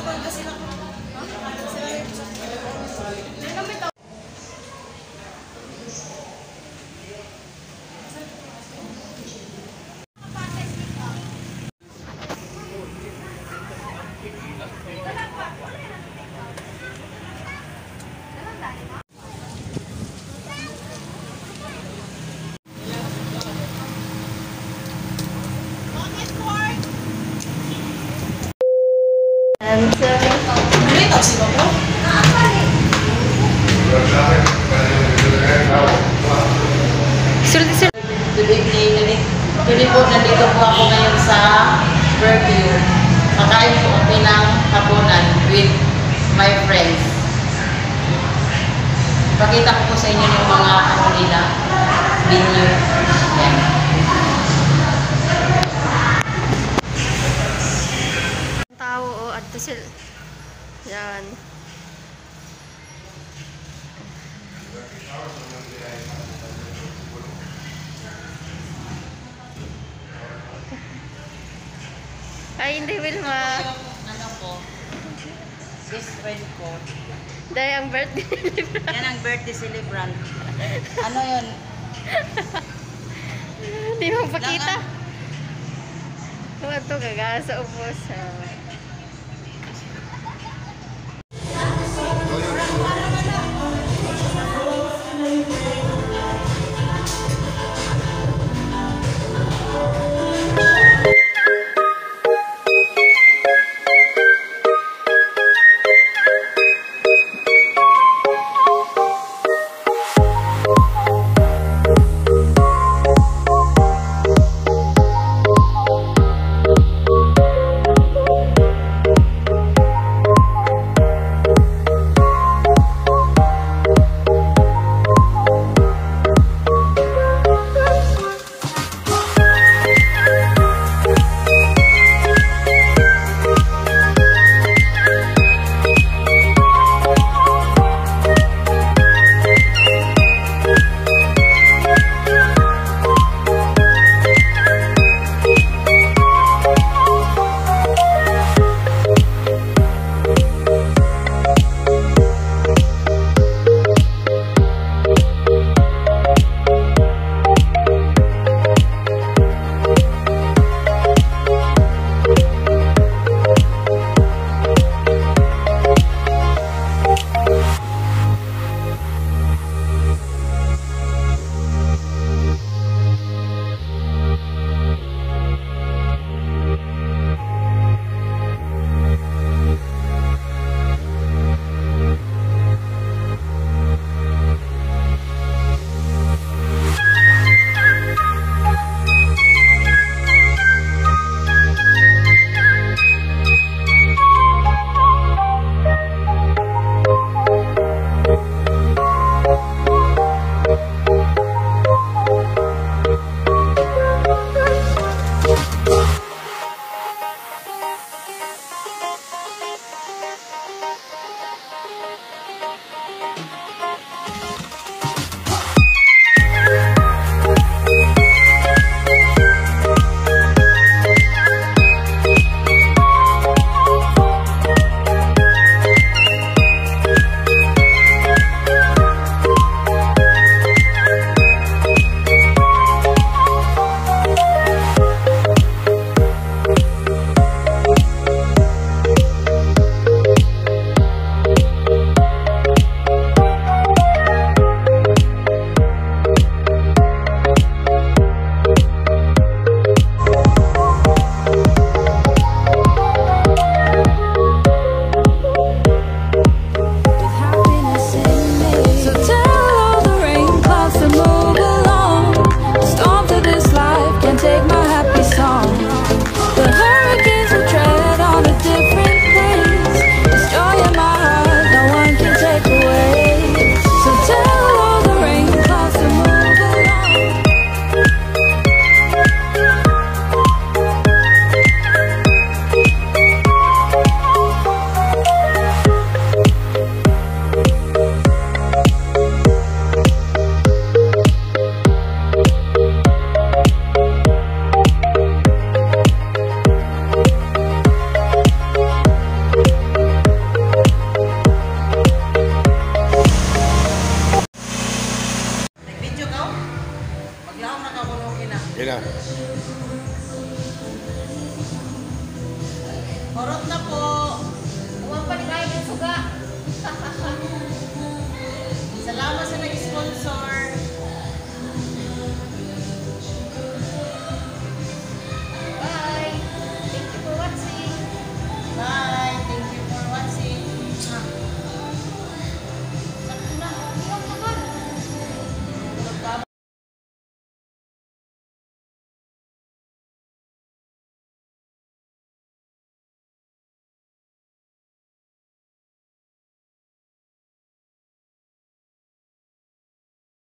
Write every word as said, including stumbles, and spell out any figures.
Good evening. Tuloy po, nandito po ako ngayon sa PIERVIEW. Kakain po kami ng hapunan with my friends. Pakita ko po sa inyo yung mga ano nila, menu. Yan. Tao o at sila. Yan. Ay, hindi, Wilma. Ano po? Best friend ko. Dahil ang birthday celebrant. Yan ang birthday celebrant. Ano yun? Hindi mo pakita. Kung ito, kagasa upos. Urot na po.